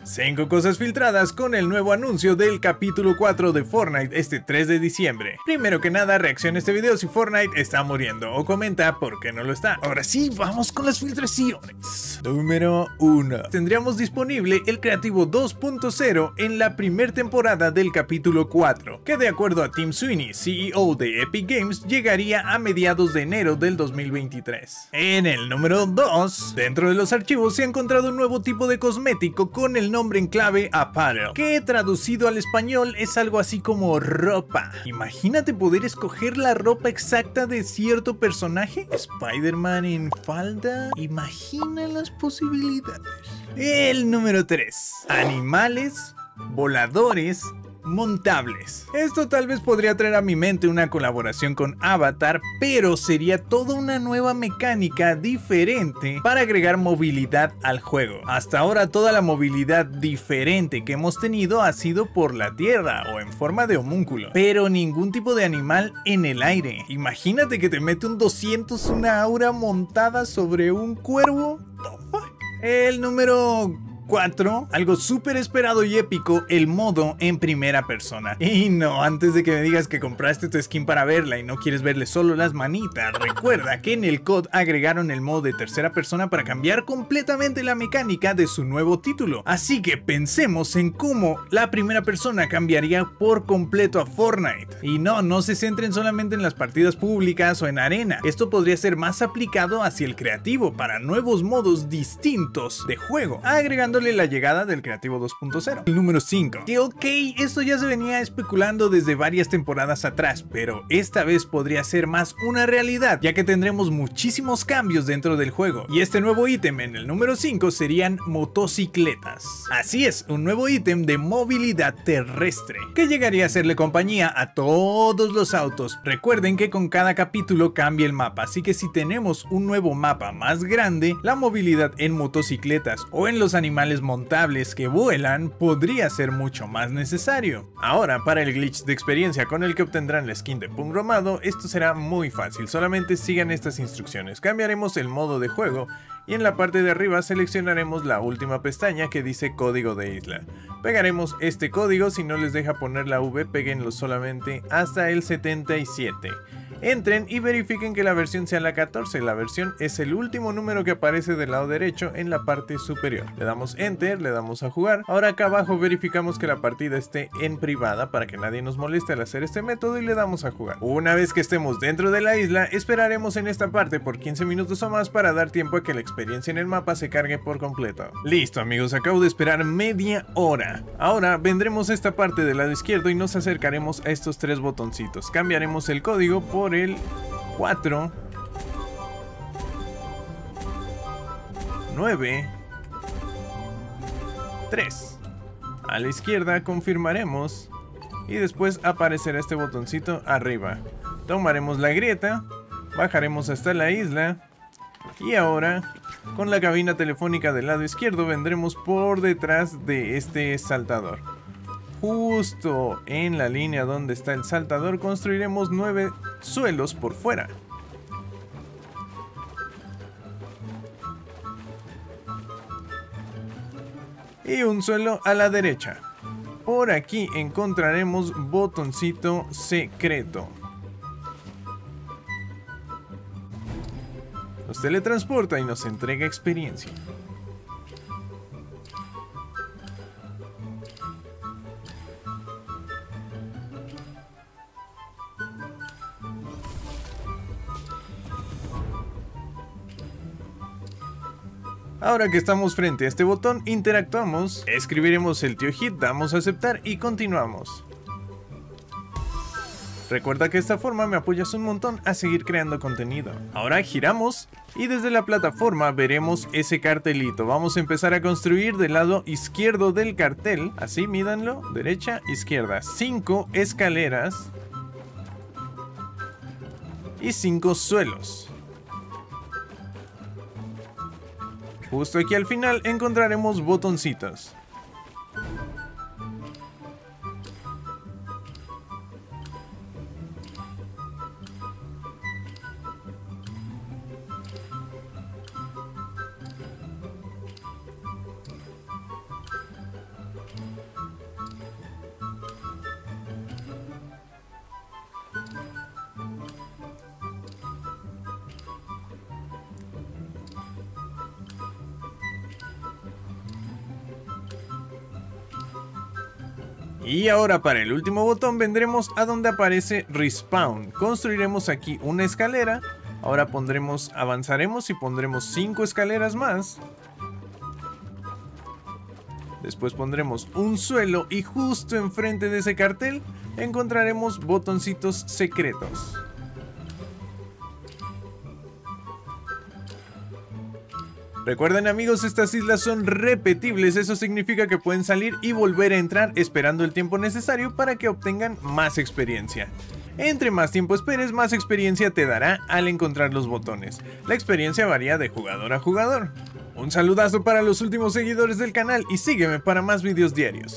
5 cosas filtradas con el nuevo anuncio del capítulo 4 de Fortnite este 3 de diciembre. Primero que nada, reacciona a este video si Fortnite está muriendo o comenta por qué no lo está. Ahora sí, vamos con las filtraciones. Número 1. Tendríamos disponible el Creativo 2.0 en la primera temporada del capítulo 4, que de acuerdo a Tim Sweeney, CEO de Epic Games, llegaría a mediados de enero del 2023. En el número 2, dentro de los archivos se ha encontrado un nuevo tipo de cosmético con el nombre en clave Apparel, que traducido al español es algo así como ropa. Imagínate poder escoger la ropa exacta de cierto personaje. Spider-Man en falda. Imagina las posibilidades. El número 3. Animales voladores montables. Esto tal vez podría traer a mi mente una colaboración con Avatar, pero sería toda una nueva mecánica diferente para agregar movilidad al juego. Hasta ahora toda la movilidad diferente que hemos tenido ha sido por la tierra o en forma de homúnculo, pero ningún tipo de animal en el aire. Imagínate que te mete un 200 una aura montada sobre un cuervo. The fuck? El número 4, algo súper esperado y épico, el modo en primera persona. Y no, antes de que me digas que compraste tu skin para verla y no quieres verle solo las manitas, recuerda que en el COD agregaron el modo de tercera persona para cambiar completamente la mecánica de su nuevo título. Así que pensemos en cómo la primera persona cambiaría por completo a Fortnite. Y no se centren solamente en las partidas públicas o en arena. Esto podría ser más aplicado hacia el creativo para nuevos modos distintos de juego, agregando la llegada del Creativo 2.0. El número 5. Que ok, esto ya se venía especulando desde varias temporadas atrás, pero esta vez podría ser más una realidad, ya que tendremos muchísimos cambios dentro del juego. Y este nuevo ítem en el número 5 serían motocicletas. Así es, un nuevo ítem de movilidad terrestre, que llegaría a hacerle compañía a todos los autos. Recuerden que con cada capítulo cambia el mapa, así que si tenemos un nuevo mapa más grande, la movilidad en motocicletas o en los animales montables que vuelan podría ser mucho más necesario. Ahora, para el glitch de experiencia con el que obtendrán la skin de Punk Romado, esto será muy fácil, solamente sigan estas instrucciones. Cambiaremos el modo de juego y en la parte de arriba seleccionaremos la última pestaña que dice código de isla. Pegaremos este código, si no les deja poner la V, péguenlo solamente hasta el 77. Entren y verifiquen que la versión sea la 14, la versión es el último número que aparece del lado derecho en la parte superior. Le damos enter, le damos a jugar. Ahora acá abajo verificamos que la partida esté en privada para que nadie nos moleste al hacer este método y le damos a jugar. Una vez que estemos dentro de la isla, esperaremos en esta parte por 15 minutos o más para dar tiempo a que la experiencia en el mapa se cargue por completo. Listo amigos, acabo de esperar media hora. Ahora vendremos a esta parte del lado izquierdo y nos acercaremos a estos tres botoncitos. Cambiaremos el código por el 4 9 3. A la izquierda confirmaremos y después aparecerá este botoncito arriba. Tomaremos la grieta, bajaremos hasta la isla y ahora con la cabina telefónica del lado izquierdo vendremos por detrás de este saltador. Justo en la línea donde está el saltador construiremos 9 suelos por fuera. Y un suelo a la derecha. Por aquí encontraremos botoncito secreto. Nos teletransporta y nos entrega experiencia. Ahora que estamos frente a este botón, interactuamos, escribiremos el tío Hit, damos a aceptar y continuamos. Recuerda que de esta forma me apoyas un montón a seguir creando contenido. Ahora giramos y desde la plataforma veremos ese cartelito. Vamos a empezar a construir del lado izquierdo del cartel, así mídanlo, derecha, izquierda. 5 escaleras y 5 suelos. Justo aquí al final encontraremos botoncitos. Y ahora para el último botón vendremos a donde aparece Respawn. Construiremos aquí una escalera. Ahora avanzaremos y pondremos 5 escaleras más. Después pondremos un suelo y justo enfrente de ese cartel encontraremos botoncitos secretos. Recuerden amigos, estas islas son repetibles, eso significa que pueden salir y volver a entrar esperando el tiempo necesario para que obtengan más experiencia. Entre más tiempo esperes, más experiencia te dará al encontrar los botones. La experiencia varía de jugador a jugador. Un saludazo para los últimos seguidores del canal y sígueme para más videos diarios.